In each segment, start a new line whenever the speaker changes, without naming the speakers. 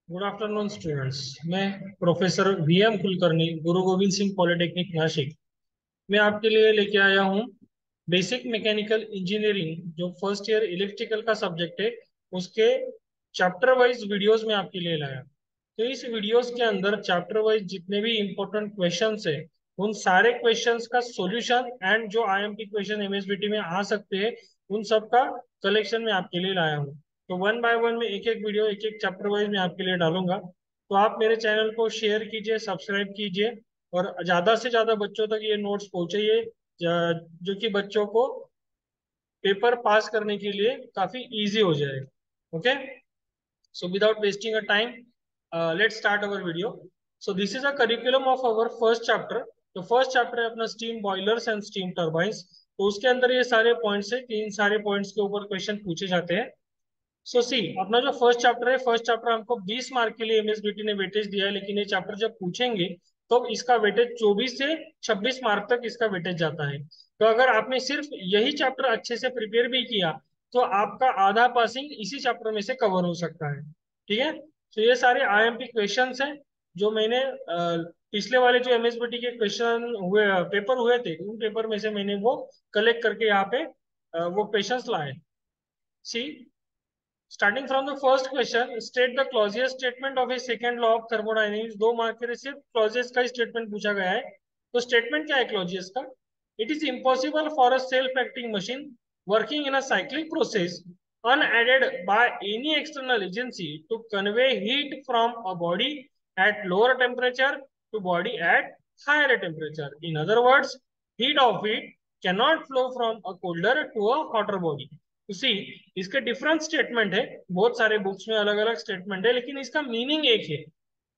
Good afternoon students. मैं professor V M Kulkarni, Guru Gobind Singh polytechnic Nashik मैं आपके लिए लेके आया हूँ बेसिक मैकेनिकल इंजीनियरिंग, जो फर्स्ट ईयर इलेक्ट्रिकल का सब्जेक्ट है, उसके चैप्टर वाइज वीडियोस में आपके लिए लाया। तो इस वीडियोस के अंदर चैप्टर वाइज जितने भी इंपॉर्टेंट क्वेश्चंस है, उन सारे क्वेश्चंस का सॉल्यूशन एंड जो आईएमपी क्वेश्चन एमएसबीटी में आ सकते हैं, उन सब का कलेक्शन में आपके लिए लाया हूँ। तो वन बाय वन में एक एक वीडियो, एक एक चैप्टर वाइज मैं आपके लिए डालूंगा। तो आप मेरे चैनल को शेयर कीजिए, सब्सक्राइब कीजिए, और ज्यादा से ज्यादा बच्चों तक ये नोट्स पहुंचाइए, जो कि बच्चों को पेपर पास करने के लिए काफी इजी हो जाए। Okay, so without wasting a time, let's start our video. So this is a curriculum of our first chapter. तो फर्स्ट चैप्टर है अपना steam boilers and steam turbines. तो उसके अंदर ये सारे पॉइंट्स है, तीन सारे पॉइंट्स के ऊपर क्वेश्चन पूछे जाते हैं। सो सी, अपना जो फर्स्ट चैप्टर है, फर्स्ट चैप्टर हमको 20 मार्क के लिए एमएसबीटी ने वेटेज दिया है, लेकिन ये चैप्टर जब पूछेंगे तो इसका वेटेज 24 से 26 मार्क तक इसका वेटेज जाता है। तो अगर आपने सिर्फ यही चैप्टर अच्छे से प्रिपेयर भी किया तो आपका आधा पासिंग इसी चैप्टर में से कवर हो सकता है। ठीक है, तो ये सारे आईएमपी क्वेश्चंस हैं जो मैंने पिछले वाले जो एमएसबीटी के क्वेश्चन हुए, पेपर हुए थे, उन पेपर में से मैंने वो कलेक्ट करके यहाँ पे वो क्वेश्चंस लाए। See, starting from the first question, state the Clausius statement of a second law of thermodynamics. दो मार्क के लिए सिर्फ क्लॉजियस का स्टेटमेंट पूछा गया है। तो स्टेटमेंट क्या है क्लॉजियस का? It is impossible for a self acting machine working in a cyclic process unaided by any external agency to convey heat from a body at lower temperature to body at higher temperature. In other words, heat of it cannot flow from a colder to a hotter body. See, इसके different statement है, बहुत सारे books में अलग अलग statement है, लेकिन इसका मीनिंग एक है।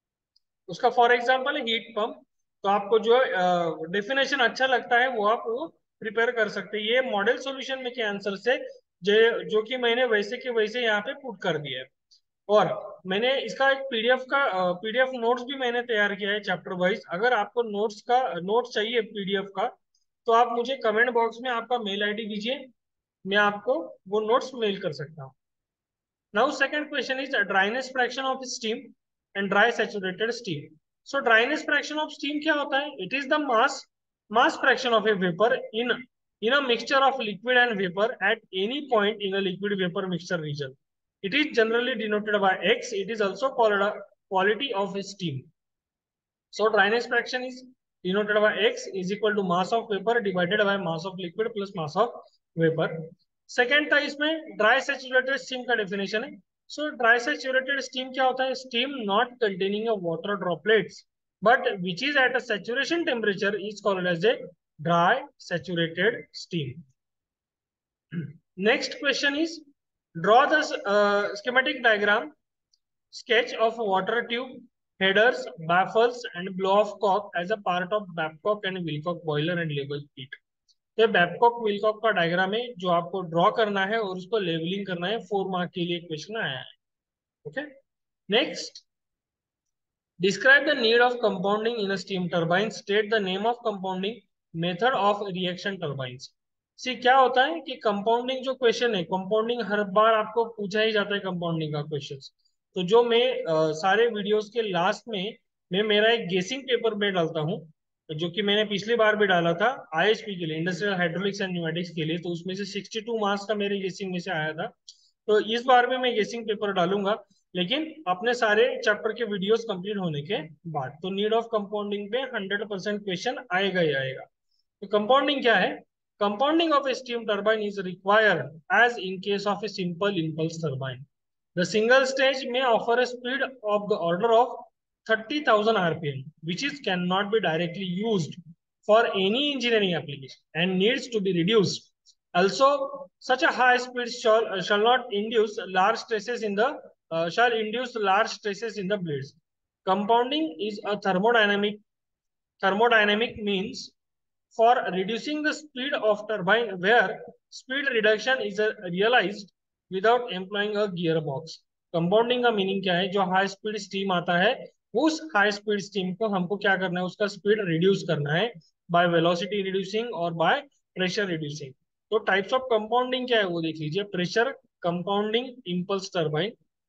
उसका फॉर एग्जांपल है हीट पंप। तो आपको जो डेफिनेशन अच्छा लगता है वो आप वो प्रिपेयर कर सकते हैं। ये मॉडल सॉल्यूशन में के आंसर से जो कि मैंने वैसे के वैसे यहाँ पे पुट कर दिया है। और मैंने इसका एक पीडीएफ नोट्स भी मैंने तैयार किया है चैप्टर वाइज। अगर आपको नोट्स चाहिए पीडीएफ का, तो आप मुझे कमेंट बॉक्स में आपका मेल आईडी दीजिए, मैं आपको वो नोट्स मेल कर सकता हूँ। Now second question is dryness fraction of steam and dry saturated steam. So dryness fraction of steam क्या होता है? It is the mass fraction of a vapor in a mixture of liquid and vapor at any point in a liquid vapor mixture region. It is generally denoted by X. It is also called a quality of steam. So dryness fraction is denoted by X is equal to mass of vapor divided by mass of liquid plus mass of vapor. Second था इसमें dry saturated steam का definition है। So dry saturated steam क्या होता है? Steam not containing a water droplets but which is at a saturation temperature is called as a dry saturated steam. Next question is draw the schematic diagram sketch of water tube, headers, baffles and blow-off cock as a part of Babcock and Wilcock boiler and label it. तो Babcock Wilcox का diagram है जो आपको draw करना है और उसको levelling करना है। 4 मार्क के लिए क्वेश्चन आया है। Okay, next, describe the need of compounding in a steam turbine, state the name of compounding, method of reaction turbines. See, क्या होता है कि कंपाउंडिंग जो क्वेश्चन है, कंपाउंडिंग हर बार आपको पूछा ही जाता है कंपाउंडिंग का क्वेश्चन। तो जो मैं सारे वीडियोस के लास्ट में मैं मेरा एक गेसिंग पेपर में डालता हूँ, जो कि मैंने पिछली बार भी डाला था आईएचपी के लिए, इंडस्ट्रियल हाइड्रोलिक्स एंड न्यूमेटिक्स के लिए। तो उसमें से 62 मार्क्स का मेरे गेसिंग में से आया था। तो इस बार भी मैं गेसिंग पेपर डालूंगा, लेकिन अपने सारे चैप्टर के वीडियोस कंप्लीट होने के बाद। तो नीड ऑफ कंपाउंडिंग पे 100% क्वेश्चन आएगा ही आएगा। तो कंपाउंडिंग क्या है? Compounding of a steam turbine is required as in case of a simple impulse turbine. The single stage में offer a speed of the order of 30,000 rpm, which is cannot be directly used for any engineering application and needs to be reduced. Also, such a high speed shall not induce large stresses in the shall induce large stresses in the blades. Compounding is a thermodynamic means for reducing the speed of turbine where speed reduction is realized without employing a gearbox. Compounding का meaning क्या है? जो high speed steam आता है, उस high speed steam को हमको क्या करना है? उसका स्पीड रिड्यूस करना है बाय वेलोसिटी रिड्यूसिंग और बाय प्रेशर रिड्यूसिंग। तो टाइप्स ऑफ कंपाउंडिंग क्या है वो देख लीजिए। Pressure compounding impulse turbine,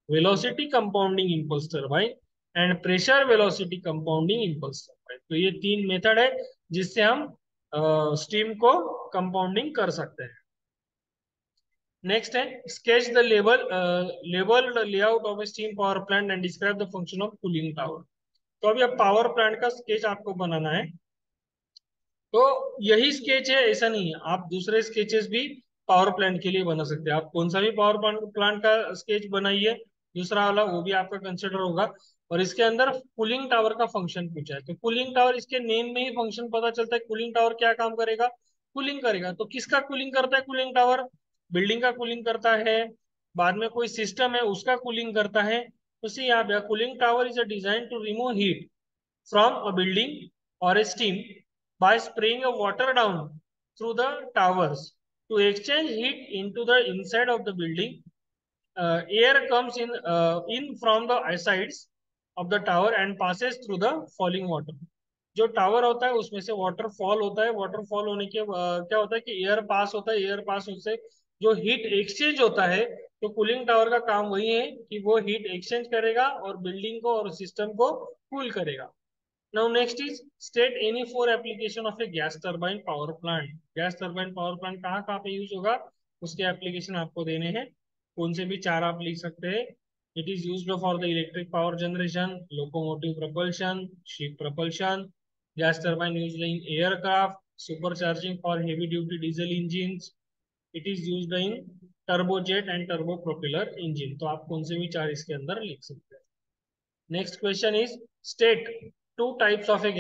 velocity compounding impulse turbine and pressure velocity compounding impulse turbine. तो ये तीन मेथड है जिससे हम स्टीम को कंपाउंडिंग कर सकते हैं। नेक्स्ट है sketch the labelled layout of a steam power plant and describe the function of cooling tower. तो अभी अब पावर प्लांट का स्केच आपको बनाना है। तो यही स्केच है, ऐसा नहीं है, आप दूसरे स्केचेस भी पावर प्लांट के लिए बना सकते हैं। आप कौन सा भी पावर प्लांट का स्केच बनाइए, दूसरा वाला वो भी आपका कंसिडर होगा। और इसके अंदर कूलिंग टावर का फंक्शन पूछा है, तो कूलिंग टावर, इसके नेम में ही फंक्शन पता चलता है कूलिंग टावर क्या काम करेगा, कूलिंग करेगा। तो किसका कूलिंग करता है कूलिंग टावर? बिल्डिंग का कूलिंग करता है, बाद में कोई सिस्टम है उसका कूलिंग करता है। तो सी यहाँ पे cooling tower is a design to remove heat from a building or a steam by spraying a water down through the towers to exchange heat into the inside of the building. Air comes in from the sides of the tower and passes through the falling water. जो tower होता है उसमें से water fall होता है, water fall होने के क्या होता है कि एयर पास होता है, एयर पास होने से जो हीट एक्सचेंज होता है, तो कूलिंग टावर का काम वही है कि वो हीट एक्सचेंज करेगा और बिल्डिंग को और सिस्टम को कूल करेगा। Now next is state any four application of a gas turbine power plant. Gas turbine power plant कहाँ कहाँ पे यूज होगा, उसके एप्लीकेशन आपको देने हैं। कौन से भी चार आप लिख सकते हैं। It is used for the electric power generation, locomotive propulsion, ship propulsion, gas turbine used in aircraft, supercharging for heavy duty diesel engines. It is used in turbojet and turbo propeller engine। तो आप कौन से भी चार इसके अंदर लिख सकते हैं। Next question is state two types of a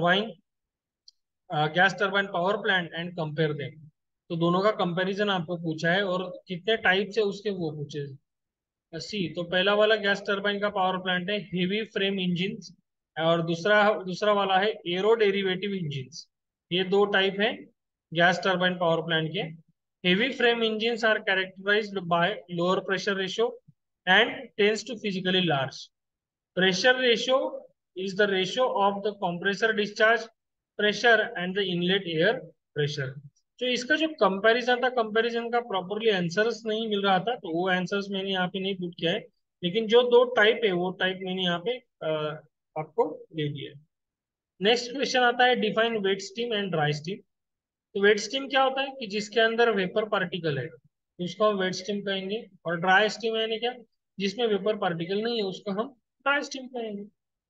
gas turbine power plant and compare them. तो दोनों का कंपैरिजन आपको पूछा है और कितने टाइप से उसके वो पूछे। सी, तो पहला वाला गैस टर्बाइन का पावर प्लांट है हेवी फ्रेम इंजिन, और दूसरा दूसरा वाला है एरो डेरिवेटिव इंजिन। ये दो टाइप है गैस टर्बाइन पावर प्लांट के। Heavy frame engine are characterised by lower pressure ratio and tends to physically large. Pressure ratio is the ratio of the compressor discharge pressure and the inlet air pressure। तो इसका जो comparison था, comparison का properly answers नहीं मिल रहा था, तो वो आंसर्स मैंने यहाँ पे नहीं पुट किया है, लेकिन जो दो टाइप है वो टाइप मैंने यहाँ पे आपको दे दिया है। नेक्स्ट क्वेश्चन आता है define wet steam and dry steam. तो वेट स्टीम क्या होता है कि जिसके अंदर वेपर पार्टिकल है, तो उसको हम वेट स्टीम कहेंगे। और ड्राई स्टीम यानी क्या, जिसमें वेपर पार्टिकल नहीं है उसको हम ड्राई स्टीम कहेंगे।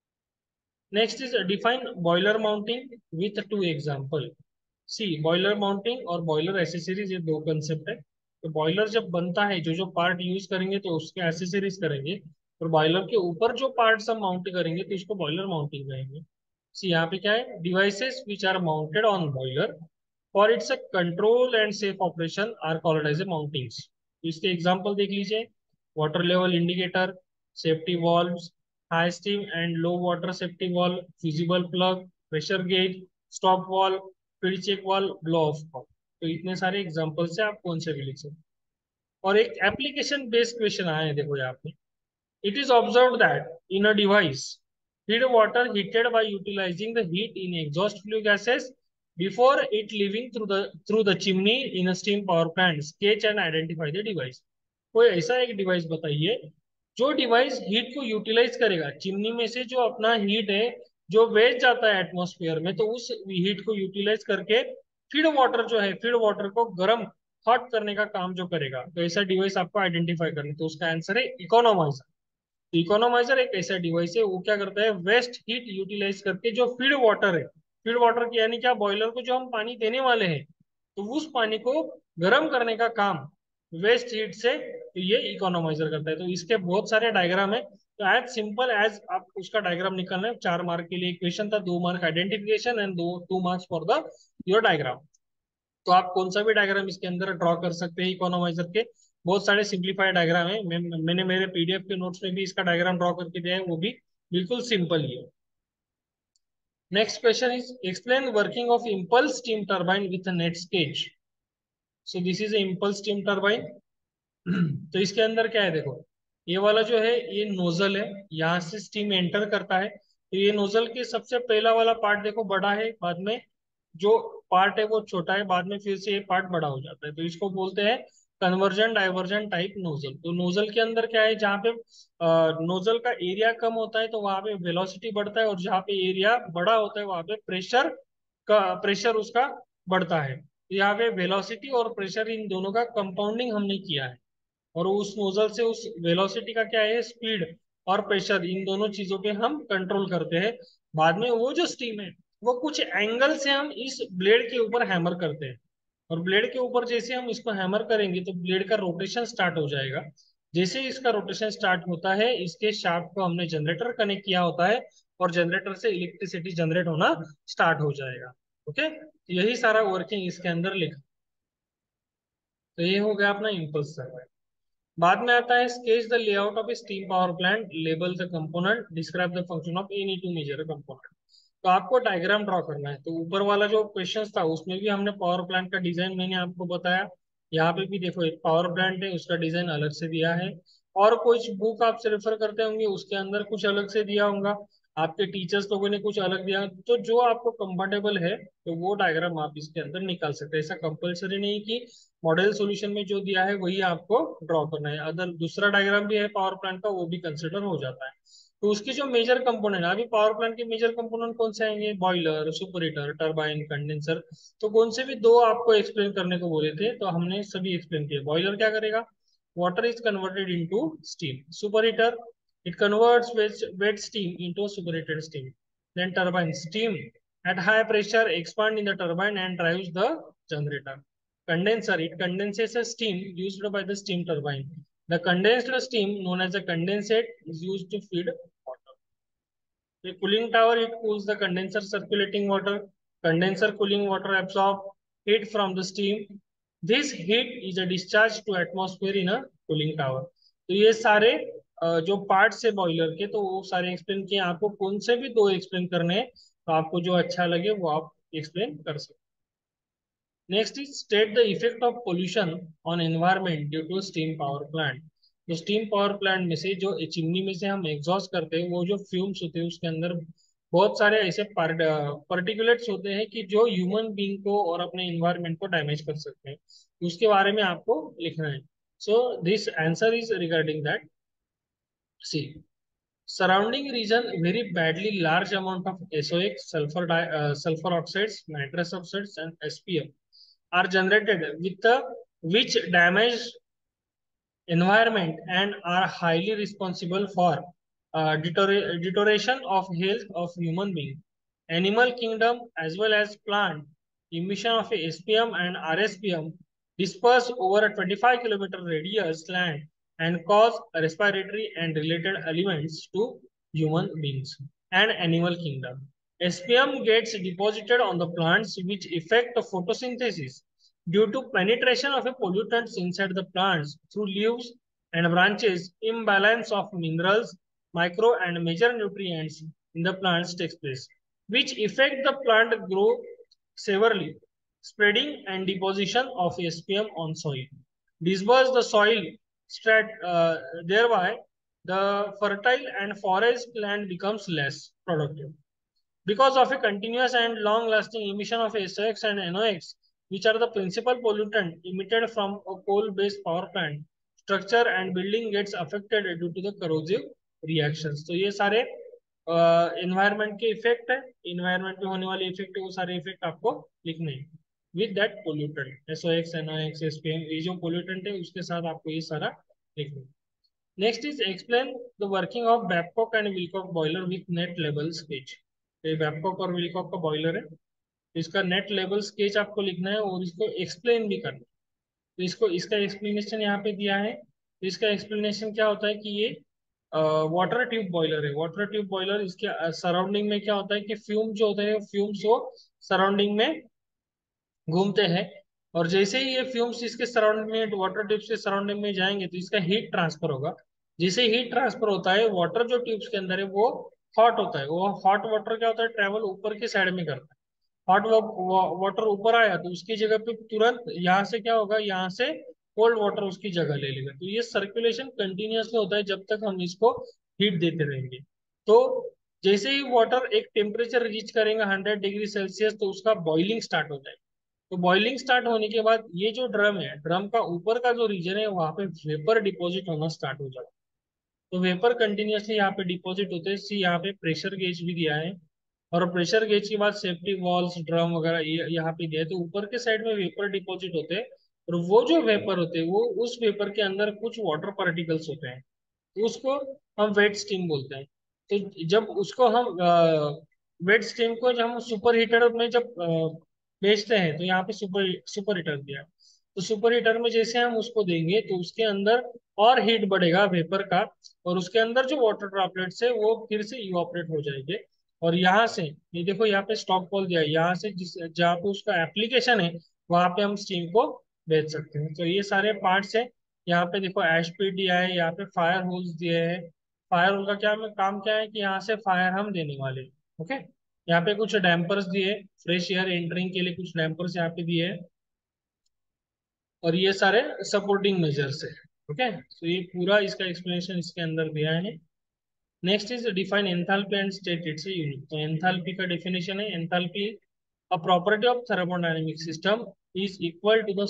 Next is define boiler mounting with two example. See, boiler mounting और बॉयलर एसेसरीज ये दो कंसेप्ट है। तो बॉयलर जब बनता है, जो जो पार्ट यूज करेंगे तो उसके एसेसरीज करेंगे, और बॉयलर के ऊपर जो पार्ट्स हम माउंट करेंगे तो इसको बॉयलर माउंटिंग कहेंगे। सी, यहाँ पे क्या है, devices which are mounted on boiler for its a control and safe operation are called as a mountings. इसके एग्जांपल देख लीजिए, water level indicator, safety valves, high steam and low water safety valve, fusible plug, pressure gauge, stop valve, feed check valve, blow off valve. तो इतने सारे example से आप कौन से भी लिख सकते हैं। और एक एप्लीकेशन बेस्ड क्वेश्चन आया है, देखो यहाँ पे। It is observed that in a device, feed water heated by utilizing the heat in exhaust flue gases before it leaving through the chimney in a steam power plant. Sketch and identify the device। कोई ऐसा एक device बताइए जो device heat को utilize करेगा, chimney में से जो अपना हीट है जो वेस्ट जाता है एटमॉस्फेयर में, तो उस हीट को यूटिलाइज करके फीड वाटर जो है, फीड वाटर को गर्म हॉट करने का काम जो करेगा, तो ऐसा डिवाइस आपको आइडेंटिफाई करना। तो उसका आंसर है इकोनोमाइजर। इकोनोमाइजर एक ऐसा डिवाइस है, वो क्या करता है, वेस्ट हीट यूटिलाइज करके जो फीड वाटर है, फीड वाटर की यानी क्या, बॉयलर को जो हम पानी देने वाले हैं, तो उस पानी को गर्म करने का काम वेस्ट हीट से, तो ये इकोनोमाइजर करता है। तो इसके बहुत सारे डायग्राम है। तो एज सिंपल एज आप उसका डायग्राम निकालना है। 4 मार्क के लिए क्वेश्चन था, 2 mark identification and 2 marks for the your diagram. तो आप कौन सा भी डायग्राम इसके अंदर ड्रॉ कर सकते हैं इकोनोमाइजर के। बहुत सारे सिंप्लीफाइड डायग्राम है, मैंने मेरे पीडीएफ के नोट्स में भी इसका डायग्राम ड्रॉ करके दिया है, वो भी बिल्कुल सिंपल ही है। Next question is explain working of impulse steam turbine with neat sketch. So this is impulse steam turbine. तो इसके अंदर क्या है, देखो, ये वाला जो है ये नोजल है, यहाँ से स्टीम एंटर करता है। तो ये नोजल के सबसे पहला वाला पार्ट देखो बड़ा है, बाद में जो पार्ट है वो छोटा है, बाद में फिर से ये पार्ट बड़ा हो जाता है, तो इसको बोलते हैं कन्वर्जन डाइवर्जन टाइप नोजल। तो नोजल के अंदर क्या है, जहाँ पे नोजल का एरिया कम होता है तो वहां पे वेलोसिटी बढ़ता है, और जहाँ पे एरिया बड़ा होता है वहां पे प्रेशर उसका बढ़ता है। तो यहाँ पे वेलोसिटी और प्रेशर इन दोनों का कंपाउंडिंग हमने किया है, और उस नोजल से उस वेलोसिटी का क्या है, स्पीड और प्रेशर, इन दोनों चीजों पे हम कंट्रोल करते हैं। बाद में वो जो स्टीम है वो कुछ एंगल से हम इस ब्लेड के ऊपर हैमर करते हैं, और ब्लेड के ऊपर जैसे हम इसको हैमर करेंगे तो ब्लेड का रोटेशन स्टार्ट हो जाएगा। जैसे ही इसका रोटेशन स्टार्ट होता है, इसके शाफ्ट को हमने जनरेटर कनेक्ट किया होता है, और जनरेटर से इलेक्ट्रिसिटी जनरेट होना स्टार्ट हो जाएगा। ओके, यही सारा वर्किंग इसके अंदर लिखा। तो ये हो गया अपना इम्पल्स सर्वो। बाद में आता है sketch the layout of a steam power plant, label the component, describe the function of any two major component. तो आपको डायग्राम ड्रॉ करना है। तो ऊपर वाला जो क्वेश्चन था उसमें भी हमने पावर प्लांट का डिजाइन मैंने आपको बताया। यहाँ पे भी देखो एक पावर प्लांट है, उसका डिजाइन अलग से दिया है, और कुछ बुक आपसे रेफर करते होंगे उसके अंदर कुछ अलग से दिया होगा, आपके टीचर्स लोगों ने कुछ अलग दिया। तो जो आपको कंफर्टेबल है तो वो डायग्राम आप इसके अंदर निकाल सकते हैं। ऐसा कंपलसरी नहीं कि मॉडल सॉल्यूशन में जो दिया है वही आपको ड्रॉ करना है, अगर दूसरा डायग्राम भी है पावर प्लांट का वो भी कंसिडर हो जाता है। तो उसकी जो मेजर कंपोनेंट, अभी पावर प्लांट के मेजर कंपोनेंट कौन से आएंगे, boiler, super heater, turbine, condenser. तो कौन से भी दो आपको एक्सप्लेन करने को बोले थे तो हमने सभी एक्सप्लेन किए। बॉयलर क्या करेगा, water is converted into steam. Super heater, it converts wet steam into superheated steam. Then turbine, steam at high pressure expand in the turbine and drives the generator. Condenser, it condenses a steam used by the steam turbine. The condensed steam known as a condensate is used to feed water. The cooling tower, it cools the condenser circulating water. Condenser cooling water absorb heat from the steam. This heat is a discharge to atmosphere in a cooling tower. तो ये सारे जो parts है boiler के तो वो सारे explain किए। आपको कौन से भी दो एक्सप्लेन करने हैं तो आपको जो अच्छा लगे वो आप एक्सप्लेन कर सकते। Next is state the effect of pollution on environment due to steam power plant. तो स्टीम पावर प्लांट में से जो चिमनी में से हम एग्जॉस्ट करते हैं वो जो फ्यूम्स होते हैं उसके अंदर बहुत सारे ऐसे पार्टिकुलेट्स होते हैं कि जो ह्यूमन बीइंग को और अपने इन्वायरमेंट को डैमेज कर सकते हैं। उसके बारे में आपको लिखना है। So this answer is regarding that. See, surrounding region very badly large amount of SOx, sulfur oxides, nitrous oxides, and SPM are generated with which damage environment and are highly responsible for deterioration of health of human being, animal kingdom as well as plant. Emission of SPM and RSPM disperse over a 25-kilometer radius land and cause respiratory and related elements to human beings and animal kingdom. SPM gets deposited on the plants which affect the photosynthesis due to penetration of a pollutants inside the plants through leaves and branches. Imbalance of minerals, micro and major nutrients in the plants takes place, which affect the plant grow severely, spreading and deposition of SPM on soil. Disperse the soil, thereby the fertile and forest land becomes less productive. Because of a continuous and long-lasting emission of SOx and NOx, which are the principal pollutant emitted from a coal-based power plant, structure and building gets affected due to the corrosive reactions. तो ये सारे environment के effect है, environment पे होने वाले effect है, वो सारे इफेक्ट आपको लिखने हैं with that pollutant. SOx, NOx, SPM, ये जो पोल्यूटेंट है उसके साथ आपको ये सारा लिखना है। Next is explain the working of Babcock and Wilcox boiler with neat level sketch. ये बैबकॉक और विलकॉक का बॉयलर है, तो इसका नेट लेवल स्केच आपको लिखना है और इसको एक्सप्लेन भी करना है। तो इसको इसका एक्सप्लेनेशन यहाँ पे दिया है। तो इसका एक्सप्लेनेशन क्या होता है कि ये वाटर ट्यूब बॉयलर है। वाटर ट्यूब बॉयलर, इसके सराउंडिंग में क्या होता है कि फ्यूम जो होते हैं फ्यूम्स वो सराउंडिंग में घूमते हैं, और जैसे ही ये फ्यूम्स इसके सराउंडिंग में वाटर ट्यूब्स के सराउंडिंग में जाएंगे तो इसका हीट ट्रांसफर होगा। जैसे हीट ट्रांसफर होता है, वाटर जो ट्यूब्स के अंदर है वो हॉट होता है। वो हॉट वाटर क्या होता है, ट्रेवल ऊपर की साइड में करता है। हॉट वाटर ऊपर आया तो उसकी जगह पे तुरंत यहाँ से क्या होगा, यहाँ से कोल्ड वाटर उसकी जगह ले लेगा। तो ये सर्कुलेशन कंटिन्यूअसली होता है जब तक हम इसको हीट देते रहेंगे। तो जैसे ही वाटर एक टेम्परेचर रीच करेंगे 100 डिग्री सेल्सियस तो उसका बॉइलिंग स्टार्ट हो जाएगा। तो बॉइलिंग स्टार्ट होने के बाद ये जो ड्रम है, ड्रम का ऊपर का जो रीजन है वहां पे वेपर डिपॉजिट होना स्टार्ट हो जाता है। तो वेपर कंटिन्यूअसली यहाँ पे डिपॉजिट होते हैं। सी यहाँ पे प्रेशर गेज भी दिया है, और प्रेशर गेज के बाद सेफ्टी वॉल्स ड्रम वगैरह ये यहाँ पे दिया है। तो ऊपर के साइड में वेपर डिपॉजिट होते हैं, और वो जो वेपर होते हैं वो उस वेपर के अंदर कुछ वाटर पार्टिकल्स होते हैं, तो उसको हम वेट स्टीम बोलते हैं। तो जब उसको हम वेट स्टीम को जब हम सुपर हीटर में जब भेजते हैं, तो यहाँ पे सुपर सुपर हीटर दिया है। तो सुपर हीटर में जैसे हम उसको देंगे तो उसके अंदर और हीट बढ़ेगा वेपर का, और उसके अंदर जो वाटर ड्रॉपलेट्स है वो फिर से इवापोरेट हो जाएंगे। और यहाँ से ये देखो, यहाँ पे स्टॉक कॉल दिया है, यहाँ से जिस जहाँ पे उसका एप्लीकेशन है वहां पे हम स्टीम को भेज सकते हैं। तो ये सारे पार्ट्स है। यहाँ पे देखो एश पी दिया है, यहाँ पे फायर होल्स दिए हैं। फायर होल का क्या में काम क्या है कि यहाँ से फायर हम देने वाले हैं। ओके, यहाँ पे कुछ डैम्पर्स दिए, फ्रेश एयर एंटरिंग के लिए कुछ डैम्पर्स यहाँ पे दिए हैं, और ये सारे सपोर्टिंग मेजर्स है। ओके, तो ये पूरा इसका एक्सप्लेनेशन इसके अंदर दिया है। Next is define enthalpy and state its unit. तो एंथैल्पी का डेफिनेशन है, enthalpy a property of thermodynamic system is equal to the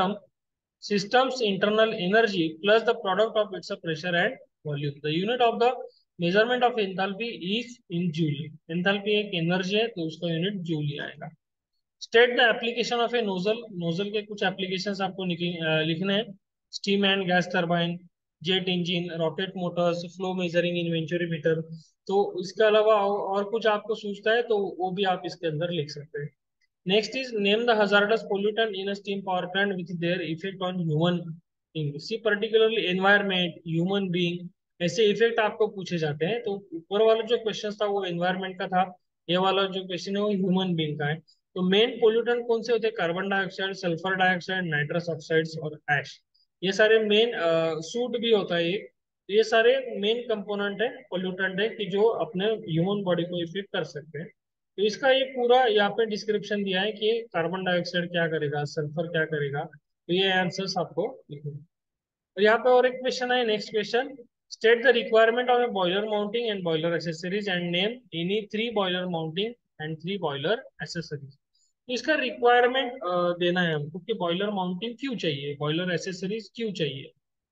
system's internal energy plus the product of its pressure and volume. The unit of the measurement of enthalpy is in joule. enthalpy एक energy है तो उसका unit joule ही आएगा। State the application of a nozzle. Nozzle के कुछ applications आपको लिखने हैं। Steam and gas turbine, jet engine, rocket motors, flow measuring in venturimeter. तो इसके अलावा और कुछ आपको सूझता है तो वो भी आप इसके अंदर लिख सकते हैं। Next is name the hazardous pollutant in a steam power plant with their effect on human being. See particularly environment, human being, ऐसे इफेक्ट आपको पूछे जाते हैं। तो ऊपर वाला जो क्वेश्चन था वो एनवायरमेंट का था, ये वाला जो क्वेश्चन है वो ह्यूमन बीइंग का है। तो मेन पोल्यूटेंट कौन से होते हैं? Carbon dioxide, sulphur dioxide, nitrous oxides और ऐश। ये सारे मेन, सूट भी होता है एक। ये सारे मेन कंपोनेंट है, पोल्यूटेंट है कि जो अपने ह्यूमन बॉडी को इफेक्ट कर सकते हैं। तो इसका ये पूरा यहाँ पे डिस्क्रिप्शन दिया है कि कार्बन डाइऑक्साइड क्या करेगा, सल्फर क्या करेगा। तो ये आंसर्स आपको लिखने हैं। और यहाँ पे और एक क्वेश्चन है, next question. State the requirement of a boiler mounting and boiler accessories and name any 3 boiler mounting and 3 boiler accessories. इसका रिक्वायरमेंट देना है हमको कि बॉयलर माउंटिंग क्यों चाहिए, बॉयलर एसेसरीज क्यों चाहिए,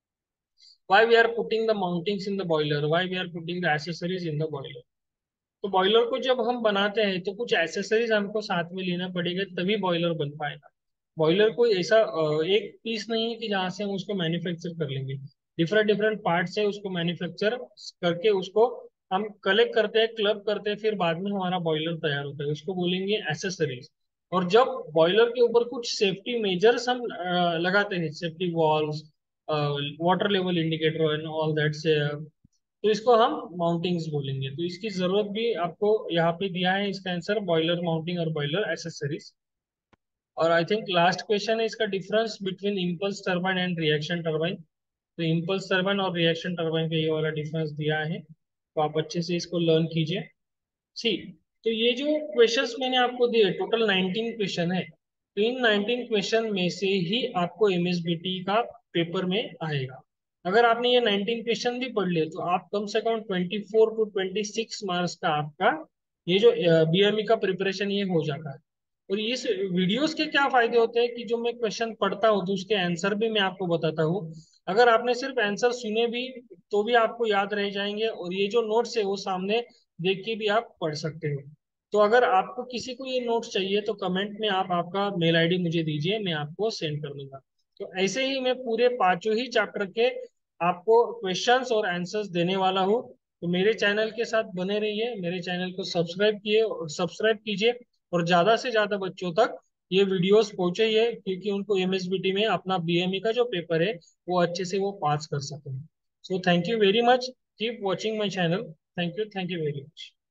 why we are putting the mountings in the boiler, why we are putting the accessories in the boiler. तो बॉयलर को जब हम बनाते हैं तो कुछ एसेसरीज हमको साथ में लेना पड़ेगा, तभी बॉयलर बन पाएगा। बॉयलर कोई ऐसा एक पीस नहीं है कि जहाँ से हम उसको मैन्युफैक्चर कर लेंगे। डिफरेंट डिफरेंट पार्ट से उसको मैन्युफैक्चर करके उसको हम कलेक्ट करते हैं, क्लब करते हैं, फिर बाद में हमारा बॉयलर तैयार होता है, उसको बोलेंगे एसेसरीज। और जब बॉयलर के ऊपर कुछ सेफ्टी मेजर्स हम लगाते हैं, safety valves, water level indicator and all that से, तो इसको हम माउंटिंग्स बोलेंगे। तो इसकी जरूरत भी आपको यहाँ पे दिया है, इसका आंसर बॉयलर माउंटिंग और बॉयलर एसेसरीज। और आई थिंक लास्ट क्वेश्चन है इसका, difference between impulse turbine and reaction turbine. तो इम्पल्स टर्बाइन और रिएक्शन टर्बाइन का ये वाला डिफरेंस दिया है, तो आप अच्छे से इसको लर्न कीजिए। ठीक, तो ये जो क्वेश्चंस मैंने आपको दिए, टोटल 19 क्वेश्चन है। तो इन 19 क्वेश्चन में से ही आपको एमएसबीटी का पेपर में आएगा। अगर आपने ये 19 क्वेश्चन भी पढ़ लिए तो आप कम से कम 24 to 26 मार्क्स का आपका ये जो बीएमई का प्रिपरेशन ये हो जाता है। और इस वीडियोस के क्या फायदे होते हैं कि जो मैं क्वेश्चन पढ़ता हूँ तो उसके आंसर भी मैं आपको बताता हूँ। अगर आपने सिर्फ आंसर सुने भी तो भी आपको याद रह जाएंगे, और ये जो नोट्स है वो सामने देख के भी आप पढ़ सकते हो। तो अगर आपको किसी को ये नोट्स चाहिए तो कमेंट में आप आपका मेल आईडी मुझे दीजिए, मैं आपको सेंड कर दूंगा। तो ऐसे ही मैं पूरे पांचों ही चैप्टर के आपको क्वेश्चंस और आंसर्स देने वाला हूँ। तो मेरे चैनल के साथ बने रहिए, मेरे चैनल को सब्सक्राइब कीजिए, और ज्यादा से ज्यादा बच्चों तक ये वीडियोस पहुंचे, क्योंकि उनको एमएसबीटी में अपना बीएमई का जो पेपर है वो अच्छे से वो पास कर सकें। So thank you very much, keep watching my channel. Thank you very much.